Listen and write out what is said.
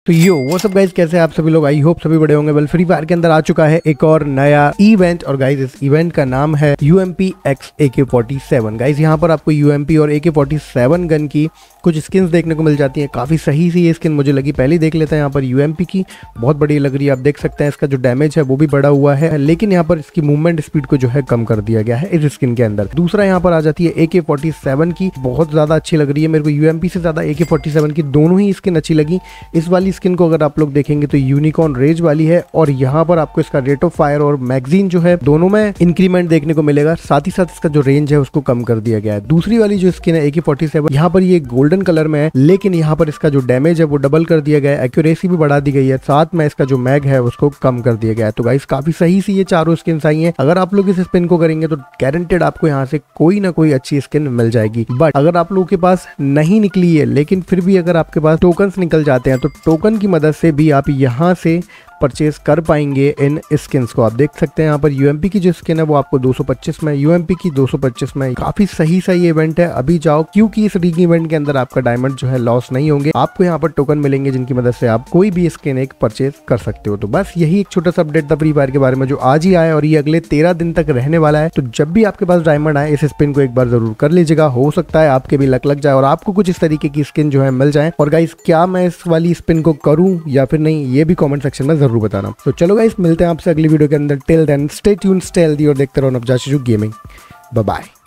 तो यो वो सब गाइज कैसे आप सभी लोग, आई होप सभी बड़े होंगे। वेल फ्री फायर के अंदर आ चुका है एक और नया इवेंट और गाइज इस इवेंट का नाम है UMP X AK-47। गाइज यहाँ पर आपको UMP और AK-47 गन की कुछ स्किन्स देखने को मिल जाती हैं। काफ़ी सही सी ये स्किन मुझे लगी। पहले देख लेते हैं यहाँ पर UMP की, बहुत बढ़िया लग रही है। आप देख सकते हैं इसका जो डैमेज है वो भी बढ़ा हुआ है, लेकिन यहाँ पर इसकी मूवमेंट स्पीड को जो है कम कर दिया गया है इस स्किन के अंदर। दूसरा यहाँ पर आ जाती है AK-47 की, बहुत ज़्यादा अच्छी लग रही है मेरे को। UMP से ज़्यादा AK-47 की दोनों ही स्किन अच्छी लगी। इस वाली स्किन को अगर आप लोग देखेंगे तो यूनिकॉर्न रेज वाली है और यहाँ पर आपको इसका रेट ऑफ फायर और मैगजीन जो है दोनों में इंक्रीमेंट देखने को मिलेगा। साथ ही साथ इसका जो रेंज है उसको कम कर दिया गया है। दूसरी वाली जो स्किन है AK-47, यहाँ पर ये गोल्डन कलर में है, लेकिन यहाँ पर इसका जो डैमेज है वो डबल कर दिया गया है, एक्यूरेसी भी बढ़ा दी गई है, साथ में इसका जो मैग है उसको कम कर दिया गया है। तो गाइस काफी सही सी ये चारों स्किन्स आई हैं। अगर आप लोग इस स्पिन को करेंगे तो गारंटेड आपको यहाँ से कोई ना कोई अच्छी स्किन मिल जाएगी। बट अगर आप लोगों के पास नहीं निकली है, लेकिन फिर भी अगर आपके पास टोकन्स निकल जाते हैं तो टोकन की मदद से भी आप यहाँ से परचेज कर पाएंगे इन स्किन्स को। आप देख सकते हैं यहाँ पर UMP की जो स्किन है वो आपको 225 में, UMP की 225 में। काफी सही सा ये इवेंट है, अभी जाओ, क्योंकि इस रीग इवेंट के अंदर आपका डायमंड जो है लॉस नहीं होंगे। आपको यहाँ पर टोकन मिलेंगे जिनकी मदद से आप कोई भी स्किन एक परचेज कर सकते हो। तो बस यही एक छोटा सा अपडेट था फ्री फायर के बारे में जो आज ही आया और ये अगले 13 दिन तक रहने वाला है। तो जब भी आपके पास डायमंड आए इस स्पिन को एक बार जरूर कर लीजिएगा, हो सकता है आपके भी लक लग जाए और आपको कुछ इस तरीके की स्किन जो है मिल जाए। और गाइस क्या मैं इस वाली स्पिन को करूं या फिर नहीं, ये भी कमेंट सेक्शन में जरूर बताना। तो चलो गाइस मिलते हैं आपसे अगली वीडियो के अंदर। Till then stay tuned, stay healthy और देखते रहो नवजात शिशु गेमिंग। Bye bye.